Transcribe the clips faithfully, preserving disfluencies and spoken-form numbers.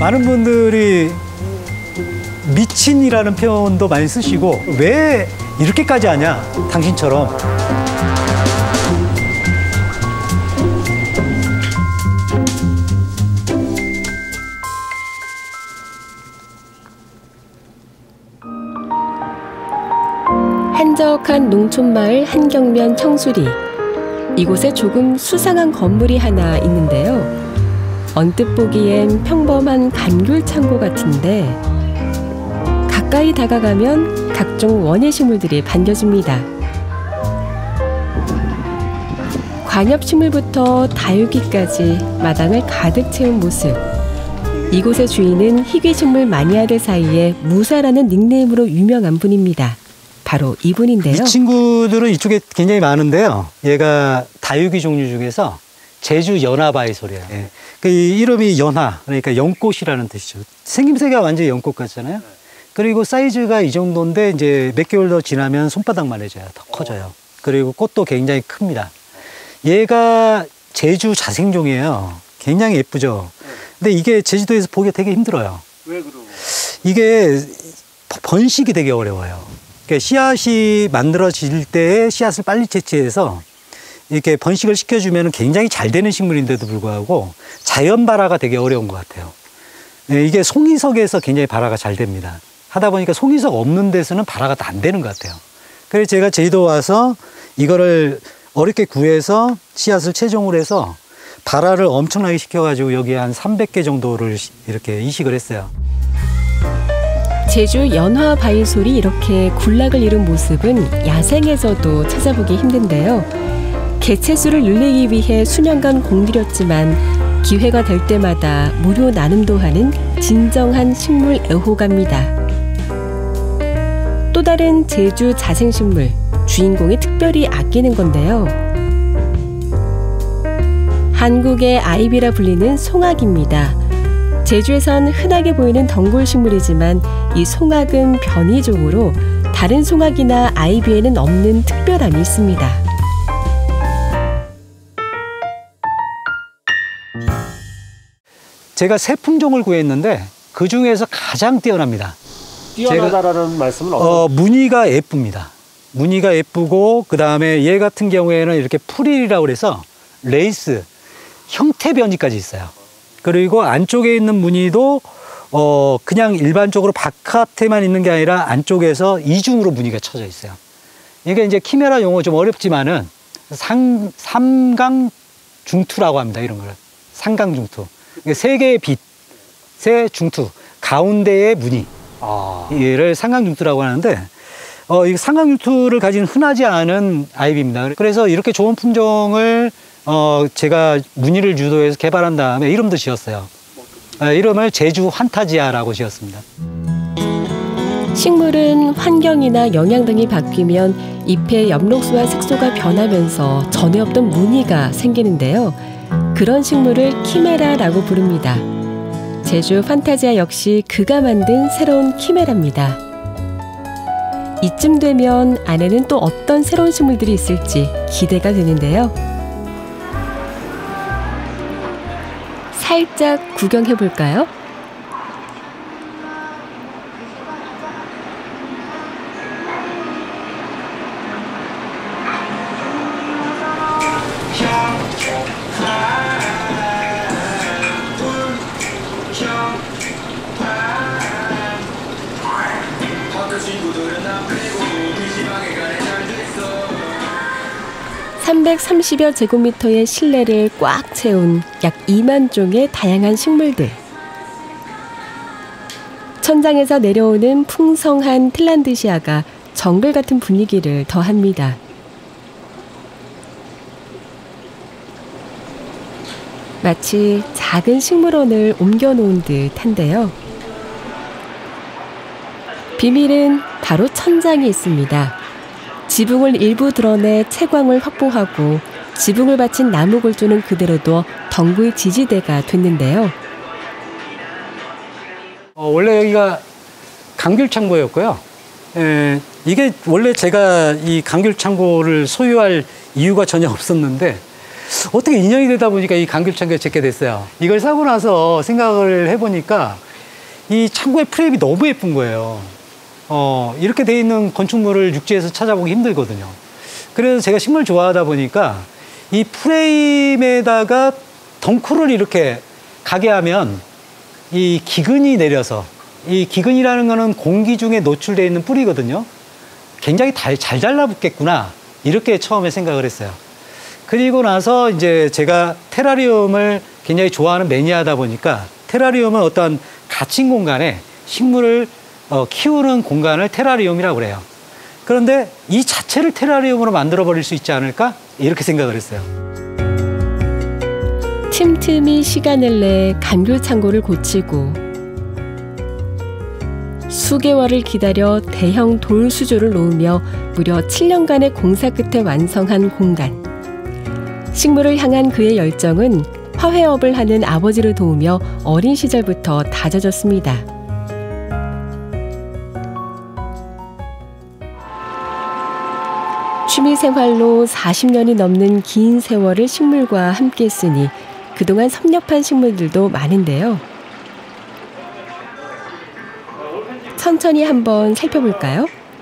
많은 분들이 미친이라는 표현도 많이 쓰시고 왜 이렇게까지 하냐, 당신처럼. 한적한 농촌마을 한경면 청수리. 이곳에 조금 수상한 건물이 하나 있는데요. 언뜻 보기엔 평범한 감귤 창고 같은데 가까이 다가가면 각종 원예 식물들이 반겨줍니다. 관엽식물부터 다육이까지 마당을 가득 채운 모습. 이곳의 주인은 희귀식물 마니아들 사이에 무사라는 닉네임으로 유명한 분입니다. 바로 이분인데요. 이 친구들은 이쪽에 굉장히 많은데요. 얘가 다육이 종류 중에서 제주 연화바이솔이에요. 예. 그 이름이 연화, 그러니까 연꽃이라는 뜻이죠. 생김새가 완전히 연꽃 같잖아요. 그리고 사이즈가 이 정도인데 이제 몇 개월 더 지나면 손바닥만 해져요. 더 커져요. 그리고 꽃도 굉장히 큽니다. 얘가 제주 자생종이에요. 굉장히 예쁘죠. 근데 이게 제주도에서 보기가 되게 힘들어요. 왜 그러고? 이게 번식이 되게 어려워요. 그러니까 씨앗이 만들어질 때에 씨앗을 빨리 채취해서 이렇게 번식을 시켜주면 굉장히 잘 되는 식물인데도 불구하고 자연 발화가 되게 어려운 것 같아요. 이게 송이석에서 굉장히 발화가 잘 됩니다. 하다 보니까 송이석 없는 데서는 발화가 다 안 되는 것 같아요. 그래서 제가 제주도 와서 이거를 어렵게 구해서 씨앗을 채종을 해서 발화를 엄청나게 시켜가지고 여기 한 삼백 개 정도를 이렇게 이식을 했어요. 제주 연화바이솔이 이렇게 군락을 이룬 모습은 야생에서도 찾아보기 힘든데요. 개체수를 늘리기 위해 수년간 공들였지만 기회가 될 때마다 무료 나눔도 하는 진정한 식물 애호가입니다. 또 다른 제주 자생식물, 주인공이 특별히 아끼는 건데요. 한국의 아이비라 불리는 송악입니다. 제주에선 흔하게 보이는 덩굴식물이지만 이 송악은 변이종으로 다른 송악이나 아이비에는 없는 특별함이 있습니다. 제가 세 품종을 구했는데 그 중에서 가장 뛰어납니다. 뛰어나다라는 제가, 말씀은 어떤? 어, 무늬가 예쁩니다. 무늬가 예쁘고 그 다음에 얘 같은 경우에는 이렇게 프릴이라고 그래서 레이스, 형태 변이까지 있어요. 그리고 안쪽에 있는 무늬도 어 그냥 일반적으로 바깥에만 있는 게 아니라 안쪽에서 이중으로 무늬가 쳐져 있어요. 이게 이제 키메라 용어 좀 어렵지만은 상, 삼강중투라고 합니다. 이런 걸. 삼강중투. 세 개의 빛의 중투, 가운데의 무늬. 아. 얘를 삼강중투라고 하는데 어, 이 삼강중투를 가진 흔하지 않은 아이비입니다. 그래서 이렇게 좋은 품종을 어, 제가 무늬를 유도해서 개발한 다음에 이름도 지었어요. 어, 이름을 제주 환타지아라고 지었습니다. 식물은 환경이나 영양 등이 바뀌면 잎의 엽록소와 색소가 변하면서 전에 없던 무늬가 생기는데요. 그런 식물을 키메라라고 부릅니다. 제주 판타지아 역시 그가 만든 새로운 키메라입니다. 이쯤 되면 안에는 또 어떤 새로운 식물들이 있을지 기대가 되는데요. 살짝 구경해 볼까요? 삼백삼십여 제곱미터의 실내를 꽉 채운 약 이만 종의 다양한 식물들. 천장에서 내려오는 풍성한 틸란드시아가 정글 같은 분위기를 더합니다. 마치 작은 식물원을 옮겨놓은 듯한데요. 비밀은 바로 천장에 있습니다. 지붕을 일부 드러내 채광을 확보하고 지붕을 받친 나무 골조는 그대로 둬 덩굴 지지대가 됐는데요. 어, 원래 여기가 감귤창고였고요. 에, 이게 원래 제가 이 감귤창고를 소유할 이유가 전혀 없었는데 어떻게 인연이 되다 보니까 이 감귤창고를 짓게 됐어요. 이걸 사고 나서 생각을 해보니까 이 창고의 프레임이 너무 예쁜 거예요. 어, 이렇게 돼 있는 건축물을 육지에서 찾아보기 힘들거든요. 그래서 제가 식물 좋아하다 보니까 이 프레임에다가 덩쿨을 이렇게 가게 하면 이 기근이 내려서, 이 기근이라는 거는 공기 중에 노출되어 있는 뿌리거든요. 굉장히 잘, 잘 달라붙겠구나. 이렇게 처음에 생각을 했어요. 그리고 나서 이제 제가 테라리움을 굉장히 좋아하는 매니아다 보니까 테라리움은 어떤 갇힌 공간에 식물을 어, 키우는 공간을 테라리움이라고 그래요. 그런데 이 자체를 테라리움으로 만들어 버릴 수 있지 않을까? 이렇게 생각을 했어요. 틈틈이 시간을 내 감귤창고를 고치고 수개월을 기다려 대형 돌 수조를 놓으며 무려 칠 년간의 공사 끝에 완성한 공간. 식물을 향한 그의 열정은 화훼업을 하는 아버지를 도우며 어린 시절부터 다져졌습니다. 취미생활로 사십 년이 넘는 긴 세월을 식물과 함께 했으니 그동안 섭렵한 식물들도 많은데요. 천천히 한번 살펴볼까요?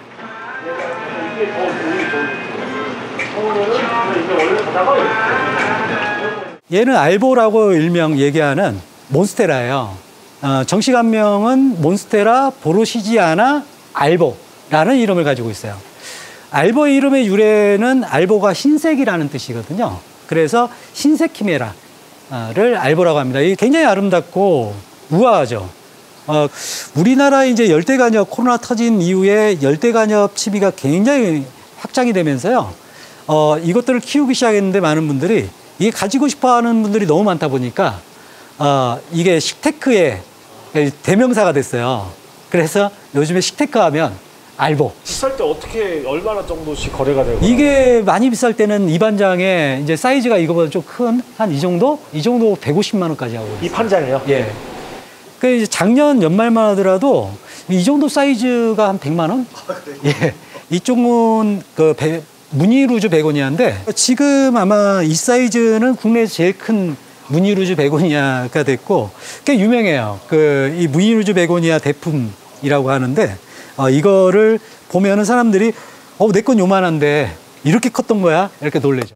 얘는 알보라고 일명 얘기하는 몬스테라예요. 어, 정식 학명은 몬스테라 보로시지아나 알보라는 이름을 가지고 있어요. 알보 이름의 유래는 알보가 흰색이라는 뜻이거든요. 그래서 흰색 키메라를 알보라고 합니다. 이게 굉장히 아름답고 우아하죠. 어, 우리나라 이제 열대간엽 코로나 터진 이후에 열대간엽 취미가 굉장히 확장이 되면서요. 어, 이것들을 키우기 시작했는데 많은 분들이 이게 가지고 싶어 하는 분들이 너무 많다 보니까 어, 이게 식테크의 대명사가 됐어요. 그래서 요즘에 식테크 하면 알보. 비쌀 때 어떻게 얼마나 정도씩 거래가 되고? 이게 많이 비쌀 때는 이 반장에 이제 사이즈가 이거보다 좀 큰 한 이 정도? 이 정도 백오십만 원까지 하고 있어요. 이 판장이요? 예. 그 이제 작년 연말만 하더라도 이 정도 사이즈가 한 백만 원? 아, 예. 이쪽은 그 배, 무늬루즈 베고니아인데 지금 아마 이 사이즈는 국내에서 제일 큰 무늬루즈 베고니아가 됐고 꽤 유명해요. 그 이 무늬루즈 베고니아 대품이라고 하는데 어, 이거를 보면은 사람들이 어, 내 건 요만한데 이렇게 컸던 거야? 이렇게 놀래죠.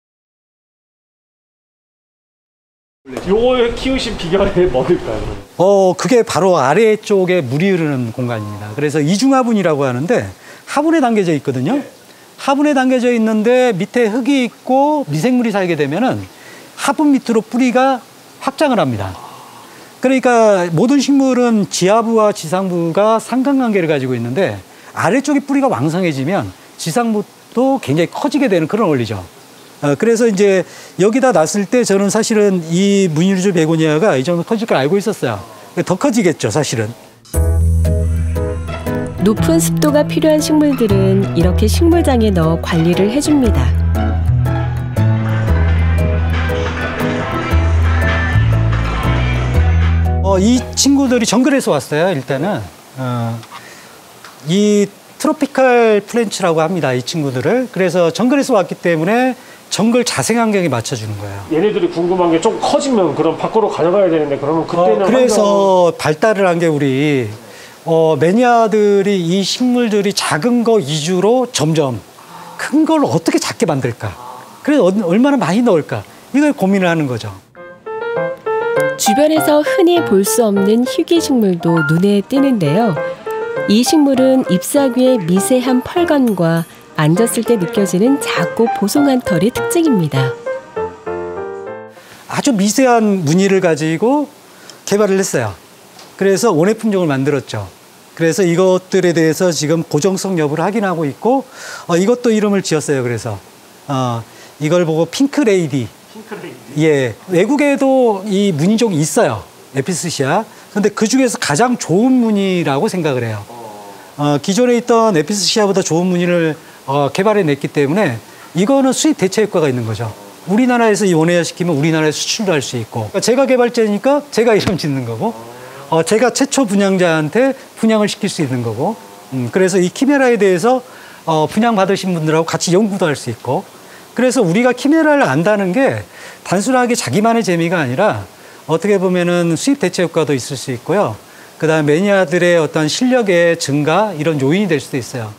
요걸 키우신 비결이 뭘까요? 어, 그게 바로 아래쪽에 물이 흐르는 공간입니다. 그래서 이중화분이라고 하는데 화분에 담겨져 있거든요. 화분에 담겨져 있는데 밑에 흙이 있고 미생물이 살게 되면은 화분 밑으로 뿌리가 확장을 합니다. 그러니까 모든 식물은 지하부와 지상부가 상관관계를 가지고 있는데 아래쪽에 뿌리가 왕성해지면 지상부도 굉장히 커지게 되는 그런 원리죠. 어, 그래서 이제 여기다 놨을 때 저는 사실은 이 무늬루즈 베고니아가 이 정도 커질 걸 알고 있었어요. 더 커지겠죠, 사실은. 높은 습도가 필요한 식물들은 이렇게 식물장에 넣어 관리를 해줍니다. 어, 이 친구들이 정글에서 왔어요, 일단은. 어, 이 트로피칼 플랜츠라고 합니다, 이 친구들을. 그래서 정글에서 왔기 때문에 정글 자생환경에 맞춰주는 거예요. 얘네들이 궁금한 게 좀 커지면 그럼 밖으로 가져가야 되는데 그러면 그때는 어, 그래서 환경... 발달을 한 게 우리 어, 매니아들이 이 식물들이 작은 거 위주로 점점 큰 걸 어떻게 작게 만들까? 그래서 얼마나 많이 넣을까? 이걸 고민을 하는 거죠. 주변에서 흔히 볼 수 없는 희귀식물도 눈에 띄는데요. 이 식물은 잎사귀의 미세한 펄감과 앉았을 때 느껴지는 작고 보송한 털이 특징입니다. 아주 미세한 무늬를 가지고 개발을 했어요. 그래서 원예 품종을 만들었죠. 그래서 이것들에 대해서 지금 고정성 여부를 확인하고 있고 어, 이것도 이름을 지었어요. 그래서 어, 이걸 보고 핑크레이디. 핑크레이디. 예, 외국에도 이 무늬종이 있어요. 에피스시아. 근데 그 중에서 가장 좋은 무늬라고 생각을 해요. 어, 기존에 있던 에피스시아보다 좋은 무늬를 어, 개발해냈기 때문에 이거는 수입 대체 효과가 있는 거죠. 우리나라에서 이 원예화시키면 우리나라에 수출도 할 수 있고 제가 개발자니까 제가 이름 짓는 거고 어, 제가 최초 분양자한테 분양을 시킬 수 있는 거고, 음, 그래서 이 키메라에 대해서 어, 분양 받으신 분들하고 같이 연구도 할 수 있고, 그래서 우리가 키메라를 안다는 게 단순하게 자기만의 재미가 아니라 어떻게 보면은 수입 대체 효과도 있을 수 있고요. 그다음에 매니아들의 어떤 실력의 증가 이런 요인이 될 수도 있어요.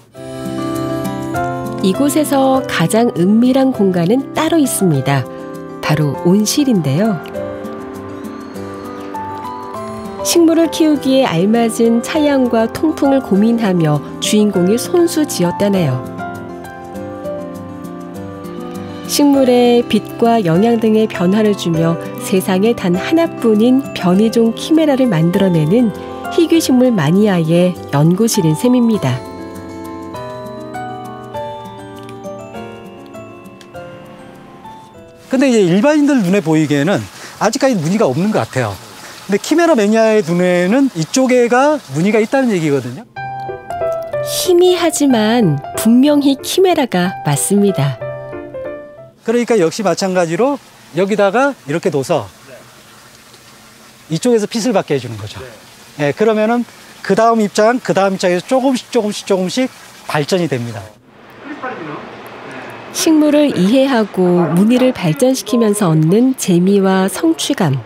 이곳에서 가장 은밀한 공간은 따로 있습니다. 바로 온실인데요. 식물을 키우기에 알맞은 차양과 통풍을 고민하며 주인공이 손수 지었다네요. 식물에 빛과 영양 등의 변화를 주며 세상에 단 하나뿐인 변이종 키메라를 만들어내는 희귀식물 마니아의 연구실인 셈입니다. 근데 이제 일반인들 눈에 보이기에는 아직까지 무늬가 없는 것 같아요. 근데 키메라 매니아의 눈에는 이쪽에가 무늬가 있다는 얘기거든요. 희미하지만 분명히 키메라가 맞습니다. 그러니까 역시 마찬가지로 여기다가 이렇게 둬서 이쪽에서 빛을 받게 해주는 거죠. 네. 네, 그러면은 그 다음 입장, 그 다음 입장에서 조금씩 조금씩 조금씩 발전이 됩니다. 식물을 이해하고 무늬를 발전시키면서 얻는 재미와 성취감.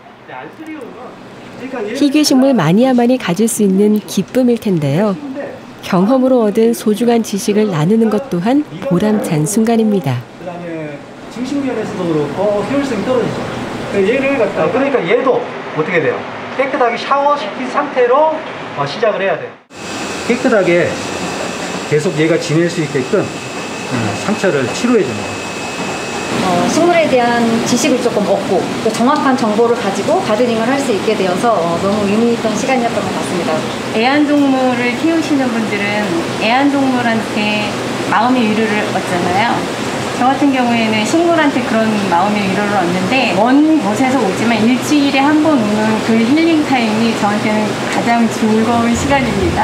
희귀식물 마니아만이 가질 수 있는 기쁨일 텐데요. 경험으로 얻은 소중한 지식을 나누는 것 또한 보람찬 순간입니다. 그다음에 증식 면에서도 그렇고 효율성이 떨어지죠. 얘를 갖다 그러니까 얘도 어떻게 돼요? 깨끗하게 샤워시킨 상태로 시작을 해야 돼요. 깨끗하게 계속 얘가 지낼 수 있게끔 상처를 치료해 주는 거예요. 어, 식물에 대한 지식을 조금 얻고 또 정확한 정보를 가지고 가드닝을 할 수 있게 되어서 어, 너무 의미 있던 시간이었던 것 같습니다. 애완동물을 키우시는 분들은 애완동물한테 마음의 위로를 얻잖아요. 저 같은 경우에는 식물한테 그런 마음의 위로를 얻는데 먼 곳에서 오지만 일주일에 한 번 오는 그 힐링 타임이 저한테는 가장 즐거운 시간입니다.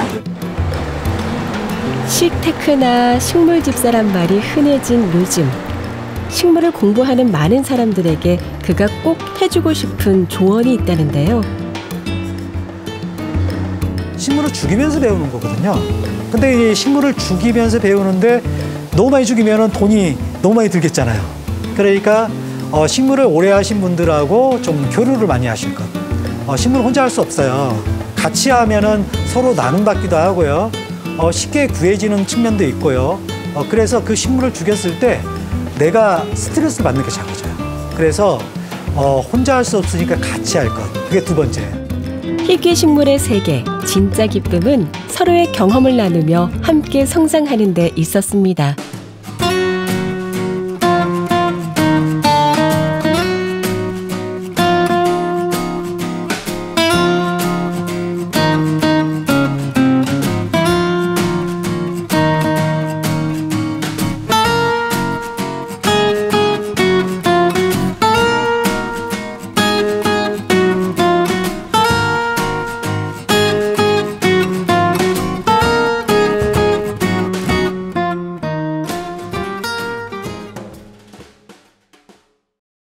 식테크나 식물 집사란 말이 흔해진 요즘. 식물을 공부하는 많은 사람들에게 그가 꼭 해주고 싶은 조언이 있다는데요. 식물을 죽이면서 배우는 거거든요. 근데 이 식물을 죽이면서 배우는데 너무 많이 죽이면 돈이 너무 많이 들겠잖아요. 그러니까 어, 식물을 오래 하신 분들하고 좀 교류를 많이 하실 것. 어, 식물 혼자 할 수 없어요. 같이 하면은 서로 나눔받기도 하고요. 어, 쉽게 구해지는 측면도 있고요. 어, 그래서 그 식물을 죽였을 때 내가 스트레스를 받는 게 작아져요. 그래서 어, 혼자 할 수 없으니까 같이 할 것. 그게 두 번째. 희귀식물의 세계, 진짜 기쁨은 서로의 경험을 나누며 함께 성장하는 데 있었습니다.